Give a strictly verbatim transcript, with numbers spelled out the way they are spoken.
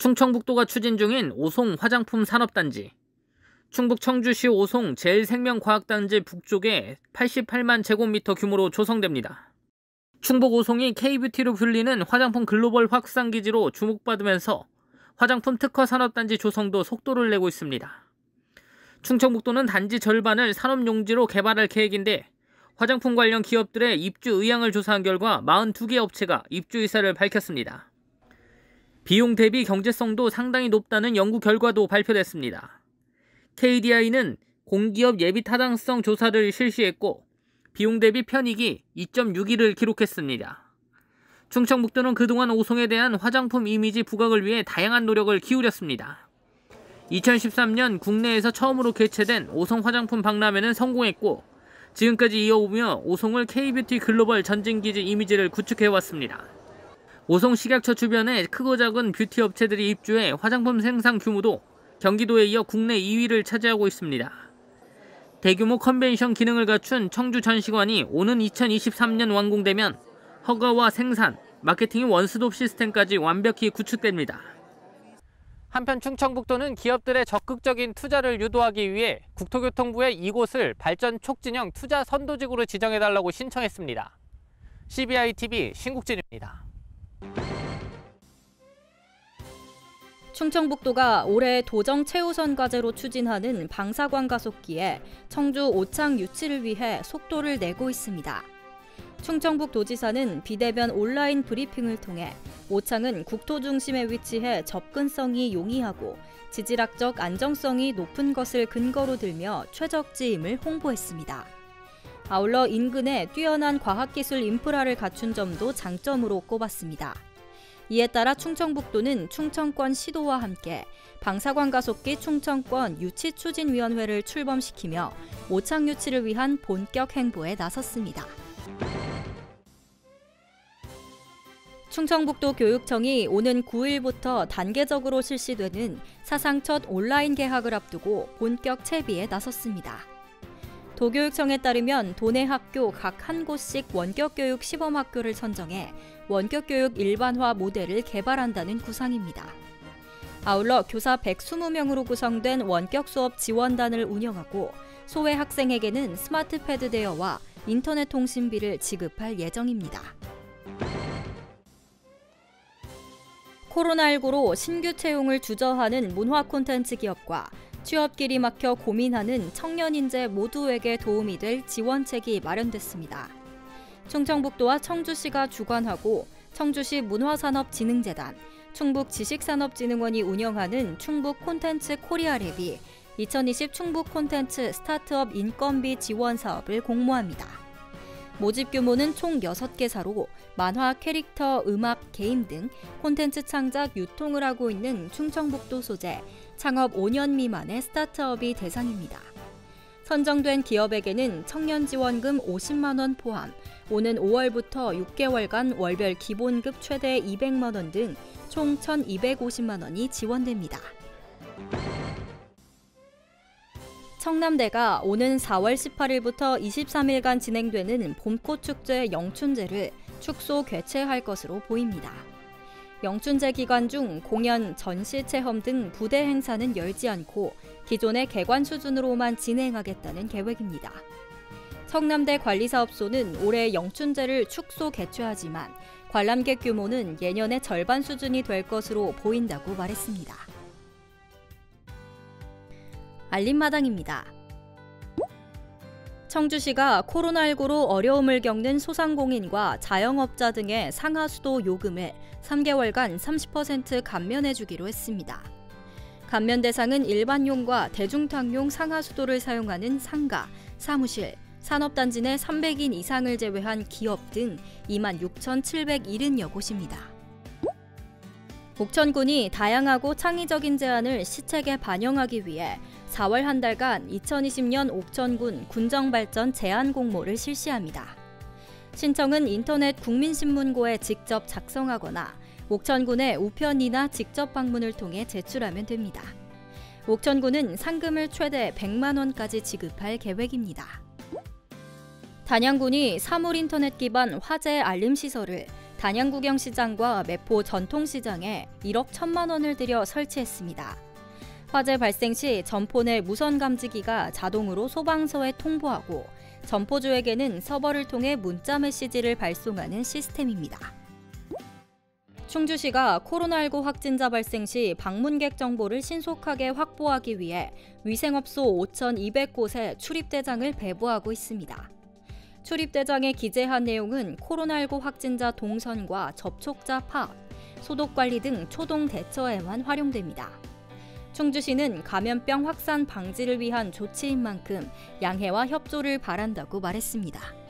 충청북도가 추진 중인 오송 화장품 산업단지. 충북 청주시 오송 제일생명과학단지 북쪽에 팔십팔만 제곱미터 규모로 조성됩니다. 충북 오송이 K뷰티로 불리는 화장품 글로벌 확산기지로 주목받으면서 화장품 특화 산업단지 조성도 속도를 내고 있습니다. 충청북도는 단지 절반을 산업용지로 개발할 계획인데 화장품 관련 기업들의 입주 의향을 조사한 결과 사십이 개 업체가 입주 의사를 밝혔습니다. 비용 대비 경제성도 상당히 높다는 연구 결과도 발표됐습니다. 케이디아이는 공기업 예비 타당성 조사를 실시했고 비용 대비 편익이 이 점 육일을 기록했습니다. 충청북도는 그동안 오송에 대한 화장품 이미지 부각을 위해 다양한 노력을 기울였습니다. 이천십삼 년 국내에서 처음으로 개최된 오송 화장품 박람회는 성공했고 지금까지 이어오며 오송을 K뷰티 글로벌 전진기지 이미지를 구축해왔습니다. 오송 식약처 주변에 크고 작은 뷰티 업체들이 입주해 화장품 생산 규모도 경기도에 이어 국내 이 위를 차지하고 있습니다. 대규모 컨벤션 기능을 갖춘 청주 전시관이 오는 이천이십삼 년 완공되면 허가와 생산, 마케팅의 원스톱 시스템까지 완벽히 구축됩니다. 한편 충청북도는 기업들의 적극적인 투자를 유도하기 위해 국토교통부에 이곳을 발전 촉진형 투자 선도지구로 지정해달라고 신청했습니다. 씨비아이티비 신국진입니다. 충청북도가 올해 도정 최우선 과제로 추진하는 방사광 가속기에 청주 오창 유치를 위해 속도를 내고 있습니다. 충청북도지사는 비대면 온라인 브리핑을 통해 오창은 국토 중심에 위치해 접근성이 용이하고 지질학적 안정성이 높은 것을 근거로 들며 최적지임을 홍보했습니다. 아울러 인근에 뛰어난 과학기술 인프라를 갖춘 점도 장점으로 꼽았습니다. 이에 따라 충청북도는 충청권 시도와 함께 방사광 가속기 충청권 유치추진위원회를 출범시키며 오창 유치를 위한 본격 행보에 나섰습니다. 충청북도 교육청이 오는 구일부터 단계적으로 실시되는 사상 첫 온라인 개학을 앞두고 본격 채비에 나섰습니다. 도교육청에 따르면 도내 학교 각 한 곳씩 원격교육 시범학교를 선정해 원격교육 일반화 모델을 개발한다는 구상입니다. 아울러 교사 백이십 명으로 구성된 원격수업 지원단을 운영하고 소외 학생에게는 스마트패드 대여와 인터넷 통신비를 지급할 예정입니다. 코로나십구로 신규 채용을 주저하는 문화 콘텐츠 기업과 취업길이 막혀 고민하는 청년 인재 모두에게 도움이 될 지원책이 마련됐습니다. 충청북도와 청주시가 주관하고 청주시 문화산업진흥재단, 충북지식산업진흥원이 운영하는 충북 콘텐츠 코리아랩이 이천이십 충북 콘텐츠 스타트업 인건비 지원 사업을 공모합니다. 모집 규모는 총 여섯 개사로 만화, 캐릭터, 음악, 게임 등 콘텐츠 창작, 유통을 하고 있는 충청북도 소재 창업 오 년 미만의 스타트업이 대상입니다. 선정된 기업에게는 청년 지원금 오십만 원 포함, 오는 오월부터 육 개월간 월별 기본급 최대 이백만 원 등 총 천이백오십만 원이 지원됩니다. 청남대가 오는 사월 십팔일부터 이십삼일간 진행되는 봄꽃축제 영춘제를 축소 개최할 것으로 보입니다. 영춘제 기간 중 공연, 전시, 체험 등 부대 행사는 열지 않고 기존의 개관 수준으로만 진행하겠다는 계획입니다. 청남대 관리사업소는 올해 영춘제를 축소 개최하지만 관람객 규모는 예년의 절반 수준이 될 것으로 보인다고 말했습니다. 알림마당입니다. 청주시가 코로나십구로 어려움을 겪는 소상공인과 자영업자 등의 상하수도 요금을 삼 개월간 삼십 퍼센트 감면해주기로 했습니다. 감면 대상은 일반용과 대중탕용 상하수도를 사용하는 상가, 사무실, 산업단지 내 삼백 인 이상을 제외한 기업 등 이만 육천칠백칠십여 곳입니다. 옥천군이 다양하고 창의적인 제안을 시책에 반영하기 위해 사월 한 달간 이천이십 년 옥천군 군정발전 제안 공모를 실시합니다. 신청은 인터넷 국민신문고에 직접 작성하거나 옥천군의 우편이나 직접 방문을 통해 제출하면 됩니다. 옥천군은 상금을 최대 백만 원까지 지급할 계획입니다. 단양군이 사물 인터넷 기반 화재 알림 시설을 단양구경시장과 매포 전통시장에 일억 천만 원을 들여 설치했습니다. 화재 발생 시 점포 내 무선 감지기가 자동으로 소방서에 통보하고 점포주에게는 서버를 통해 문자 메시지를 발송하는 시스템입니다. 충주시가 코로나십구 확진자 발생 시 방문객 정보를 신속하게 확보하기 위해 위생업소 오천이백 곳에 출입대장을 배부하고 있습니다. 출입대장에 기재한 내용은 코로나십구 확진자 동선과 접촉자 파악, 소독관리 등 초동 대처에만 활용됩니다. 충주시는 감염병 확산 방지를 위한 조치인 만큼 양해와 협조를 바란다고 말했습니다.